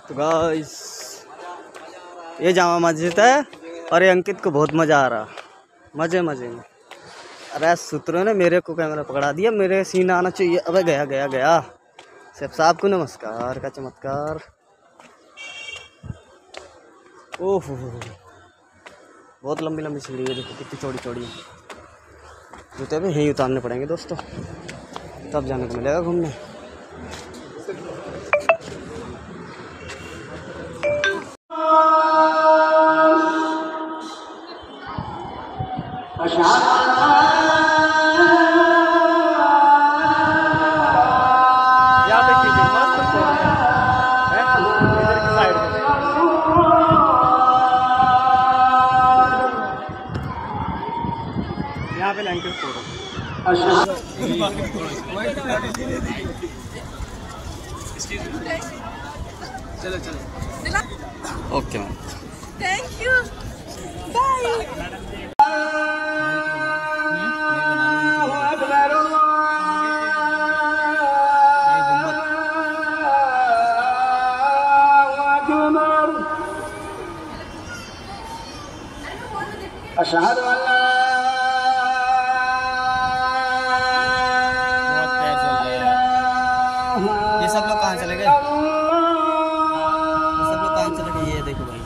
तो गाइस ये जामा मस्जिद है और ये अंकित को बहुत मज़ा आ रहा, मज़े मज़े में। अरे सूत्रों ने मेरे को कैमरा पकड़ा दिया, मेरे सीना आना चाहिए। अबे गया गया गया। शेफ साहब को नमस्कार का चमत्कार। ओह बहुत लंबी लंबी सीढ़ी है, देखो कितनी चौड़ी चौड़ी। जूते भी यहीं उतारने पड़ेंगे दोस्तों, तब जाने को मिलेगा घूमने। यहाँ पे लैंकर फोटो। चलो चलो okay ma'am, thank you, bye. ये सब लोग कहाँ चले गए? ये सब लोग कहाँ चले गए? ये देखो भाई।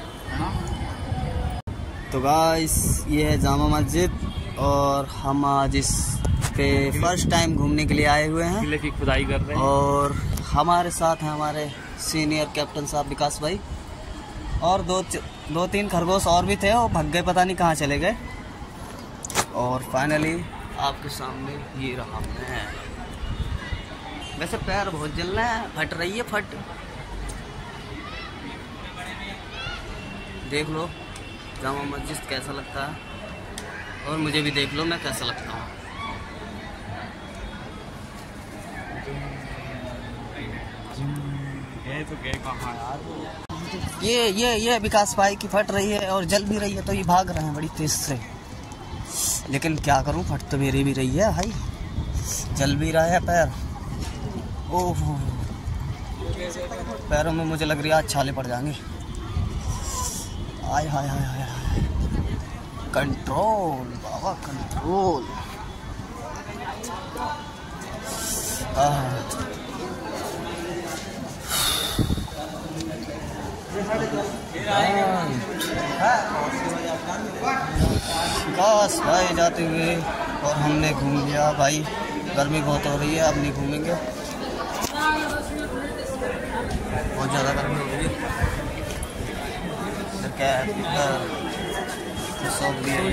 तो गाइस ये है जामा मस्जिद और हम आज इस पे फर्स्ट टाइम घूमने के लिए आए हुए हैं। किले की खुदाई कर रहे हैं और हमारे साथ हैं हमारे सीनियर कैप्टन साहब विकास भाई, और दो तीन खरगोश और भी थे, वो भग गए, पता नहीं कहाँ चले गए। और फाइनली आपके सामने ये रहा मैं। वैसे पैर बहुत जल रहा है, फट रही है फट। देख लो जामा मस्जिद कैसा लगता है, और मुझे भी देख लो मैं कैसा लगता हूँ। तो गए कहाँ यार? ये विकास भाई की फट रही है और जल भी रही है, तो ये भाग रहे हैं बड़ी तेज से। लेकिन क्या करूं, फट तो मेरी भी रही है भाई, जल भी रहा है पैर। ओह पैरों में मुझे लग रही है आज छाले पड़ जाएंगे। आय हाय हाय हाय हाय, कंट्रोल बाबा कंट्रोल। बस भाई जाते हुए और हमने घूम लिया भाई। गर्मी बहुत हो रही है, अब नहीं घूमेंगे, बहुत ज़्यादा गर्मी हो रही है। इधर क्या है, इधर शॉप भी है।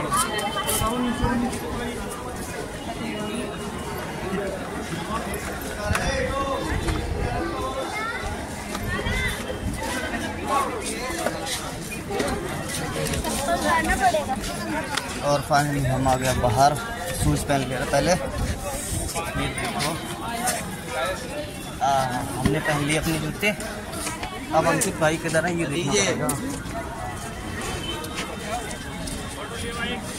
और फाइनली हम आ गए बाहर, शूज़ पहन लिया पहले। ये देखो हमने पहन लिए अपने जूते। अब अंकित भाई किधर है ये देखना पड़ेगा।